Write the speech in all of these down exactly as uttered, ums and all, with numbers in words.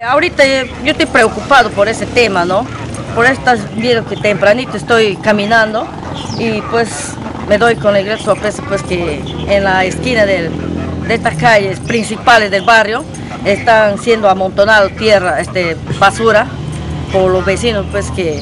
Ahorita yo estoy preocupado por ese tema, ¿no? Por estas, vieron que tempranito estoy caminando y pues me doy con la gran sorpresa pues que en la esquina del, de estas calles principales del barrio están siendo amontonados tierra, este, basura por los vecinos, pues que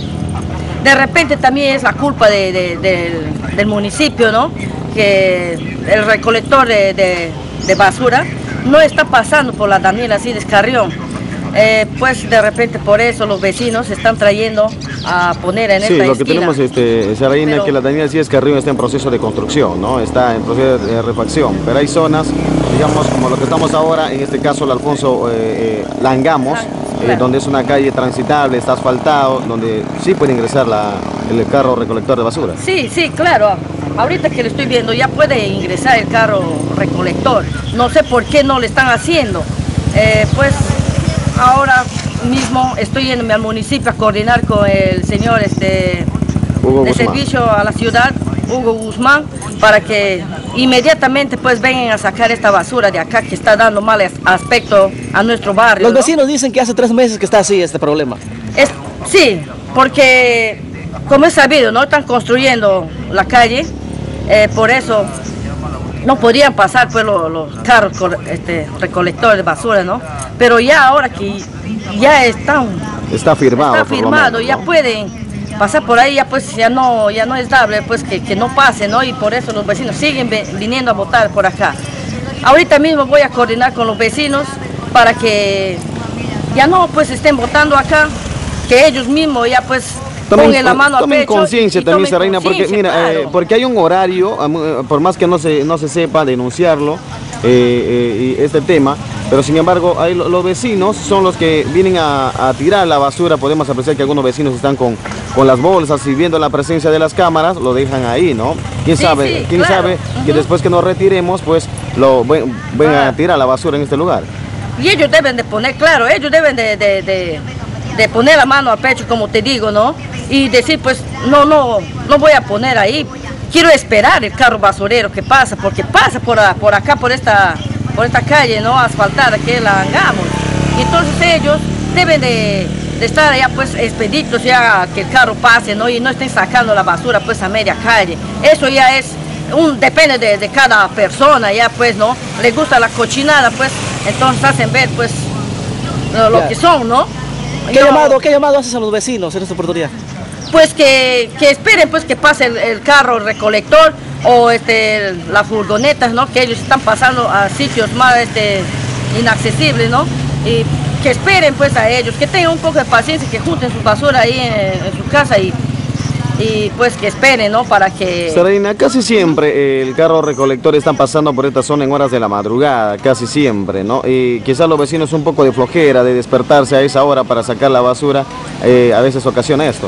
de repente también es la culpa de, de, de, del municipio, ¿no? Que el recolector de, de, de basura no está pasando por la Daniela Siles Carrión. Eh, pues de repente por eso los vecinos se están trayendo a poner en sí, esta esquina. Sí, lo que tenemos, este, Saraina, pero... que la Daniela Siles Carrión está en proceso de construcción, ¿no? Está en proceso de refacción, pero hay zonas, digamos, como lo que estamos ahora, en este caso el Alfonso eh, eh, Langamos, ah, claro. eh, donde es una calle transitable, está asfaltado, donde sí puede ingresar la, el carro recolector de basura. Sí, sí, claro. Ahorita que lo estoy viendo ya puede ingresar el carro recolector. No sé por qué no lo están haciendo. Eh, pues ahora mismo estoy yéndome al municipio a coordinar con el señor este, de servicio a la ciudad, Hugo Guzmán, para que inmediatamente pues vengan a sacar esta basura de acá que está dando mal aspecto a nuestro barrio. Los vecinos, ¿no?, dicen que hace tres meses que está así este problema. Es, sí, porque como es sabido, ¿no? Están construyendo la calle, eh, por eso no podían pasar pues los, los carros este, recolectores de basura, ¿no? Pero ya ahora que ya están... Está firmado. Está firmado, menos, ya ¿no? pueden pasar por ahí, ya pues ya no, ya no es dable pues que, que no pase, ¿no? Y por eso los vecinos siguen viniendo a votar por acá. Ahorita mismo voy a coordinar con los vecinos para que ya no pues estén votando acá, que ellos mismos ya pues... Tomen, pongan la mano tomen al pecho conciencia también, Saraina, porque mira, claro. eh, porque hay un horario, por más que no se, no se sepa denunciarlo, eh, eh, este tema, pero sin embargo hay, los vecinos son los que vienen a, a tirar la basura. Podemos apreciar que algunos vecinos están con, con las bolsas y viendo la presencia de las cámaras, lo dejan ahí, ¿no? ¿Quién sí, sabe, sí, quién claro. sabe uh-huh. que después que nos retiremos, pues lo ven, vengan ah. a tirar la basura en este lugar? Y ellos deben de poner, claro, ellos deben de, de, de, de poner la mano al pecho, como te digo, ¿no? Y decir, pues, no, no, no voy a poner ahí, quiero esperar el carro basurero que pasa, porque pasa por, por acá, por esta, por esta calle, ¿no?, asfaltada, que la hagamos. Y entonces ellos deben de, de estar allá, pues, expeditos ya que el carro pase, ¿no?, y no estén sacando la basura, pues, a media calle. Eso ya es, un, depende de, de cada persona, ya, pues, ¿no?, les gusta la cochinada, pues, entonces hacen ver, pues, lo, lo que son, ¿no? ¿Qué, Yo, llamado, ¿Qué llamado haces a los vecinos en esta oportunidad? Pues que, que esperen pues que pase el, el carro recolector o este, las furgonetas, ¿no?, que ellos están pasando a sitios más este, inaccesibles, ¿no? Y que esperen pues a ellos, que tengan un poco de paciencia, que junten su basura ahí en, en su casa y, y pues que esperen, ¿no?, para que... Saraina, casi siempre el carro recolector están pasando por esta zona en horas de la madrugada, casi siempre, ¿no? Y quizás los vecinos un poco de flojera de despertarse a esa hora para sacar la basura, eh, a veces ocasiona esto.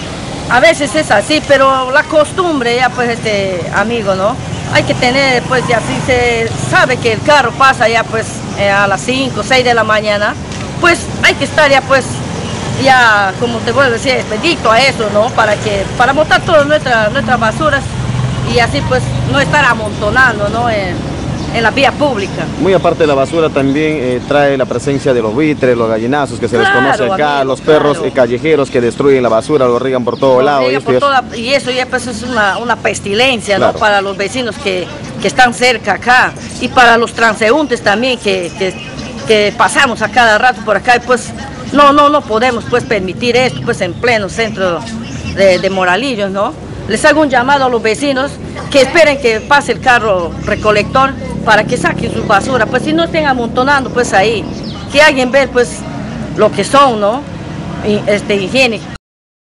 A veces es así, pero la costumbre ya pues este amigo, ¿no? Hay que tener pues ya si se sabe que el carro pasa ya pues eh, a las cinco, seis de la mañana, pues hay que estar ya pues ya, como te vuelvo a decir, expedito a eso, ¿no? Para que, para botar todas nuestras, nuestras basuras y así pues no estar amontonando, ¿no?, en, en la vía pública. Muy aparte de la basura también eh, trae la presencia de los buitres, los gallinazos que se claro, les conoce acá, amigo, los perros claro. eh, callejeros que destruyen la basura, lo riegan por todos lados. Y, por toda, y eso ya pues es una, una pestilencia, claro. ¿no?, para los vecinos que, que están cerca acá y para los transeúntes también que, que, que pasamos a cada rato por acá y pues no, no, no podemos pues permitir esto pues en pleno centro de, de Moralillos, ¿no? Les hago un llamado a los vecinos que esperen que pase el carro recolector para que saquen su basura, pues si no estén amontonando pues ahí, que alguien vea pues lo que son, ¿no?, y, este, higiene,